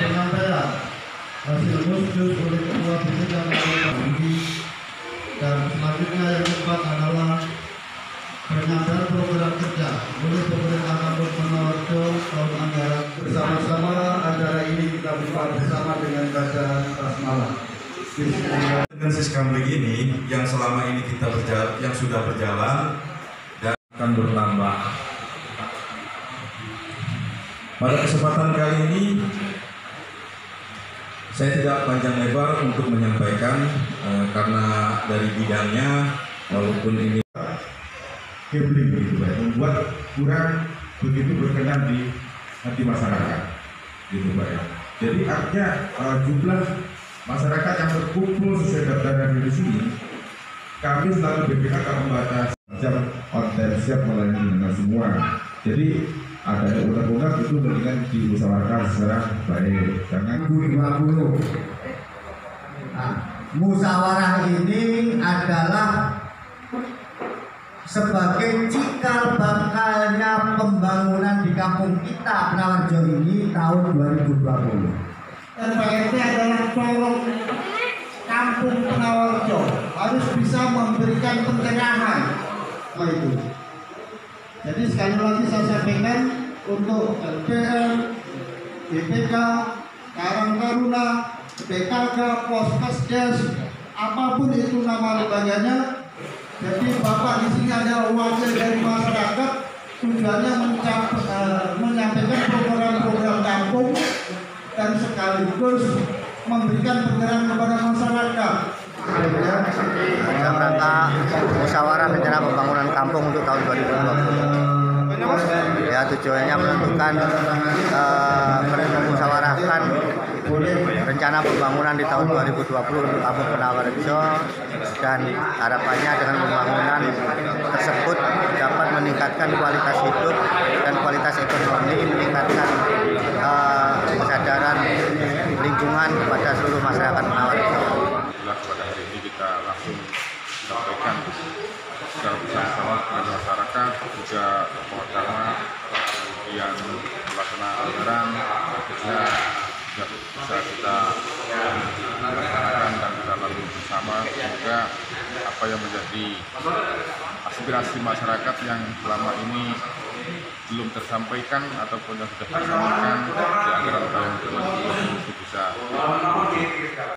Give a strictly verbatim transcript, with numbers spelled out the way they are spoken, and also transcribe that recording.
penyampaian hasil muncul oleh Ketua Bidang Ekonomi, dan selanjutnya yang keempat adalah penyampaian program kerja oleh pemerintah Kabupaten Purworejo tahun anggaran. Bersama-sama acara ini kita buka bersama dengan bacaan basmalah. Dengan sistem begini yang selama ini kita berjalan, yang sudah berjalan dan akan bertambah. Pada kesempatan kali ini saya tidak panjang lebar untuk menyampaikan eh, karena dari bidangnya, walaupun ini gambling gitu Pak, membuat kurang begitu berkenan di hati masyarakat gitu Pak ya. Jadi artinya uh, jumlah masyarakat yang berkumpul sesuai daftar di sini, kami selalu B P K akan membatasi jam konten siap melayani dengan semua. Jadi ada undang-undang itu mendingan dimusyawarahkan secara baik. Jangan dua ribu dua puluh. Nah, musyawarah ini adalah sebagai cikal bakalnya pembangunan di kampung kita Penawarjo ini tahun dua ribu dua puluh. R P R T adalah colong kampung Penawarjo, harus bisa memberikan pencerahan. Nah, itu. Jadi sekali lagi saya sampaikan untuk L P M, B P K, Karang Taruna, P K K, Poskesdes, apapun itu nama lembaganya. Jadi Bapak di sini adalah wakil dari masyarakat, tujuannya mencap, uh, menyampaikan program-program kampung dan sekaligus memberikan pencerahan kepada masyarakat. Dalam rangka musyawarah rencana pembangunan kampung untuk tahun dua ribu dua puluh. Ya, tujuannya menentukan uh, memusyawarahkan rencana pembangunan di tahun dua ribu dua puluh untuk kampung Penawarjo, dan harapannya dengan pembangunan tersebut dapat meningkatkan kualitas hidup dan kualitas ekonomi, meningkatkan uh, kesadaran lingkungan kepada seluruh masyarakat Penawarjo. Pada hari ini kita langsung sampaikan secara bersama-sama dengan masyarakat, juga tokoh agama, kemudian pelaksana anggaran, tentunya bisa kita laksanakan dan kita lalui bersama, sehingga apa yang menjadi aspirasi masyarakat yang selama ini belum tersampaikan ataupun yang sudah tersampaikan di anggaran tahun dua ribu dua puluh itu bisa